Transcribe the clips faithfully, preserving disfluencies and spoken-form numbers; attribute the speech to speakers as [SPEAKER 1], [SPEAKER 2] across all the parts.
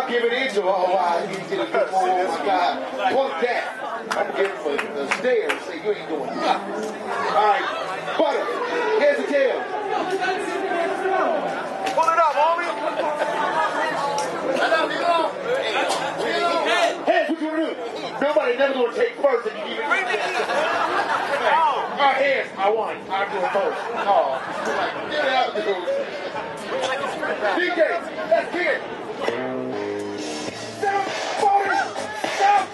[SPEAKER 1] I'll give it into him. Oh, wow, he did a good move. Oh, my God. Punk that. I'm going to give him a stare and say, you ain't doing nothing. All right. Butter. Here's the tail. Pull it up, homie. Heads, what you want to do? Nobody never going to take first if you even bring it. All right, hands. I want it. I'll do it first. Oh. Get it out, dude. D J, let's kick it. Stop, forty, stop.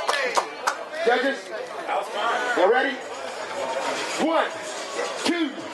[SPEAKER 1] Judges, you ready? One, two,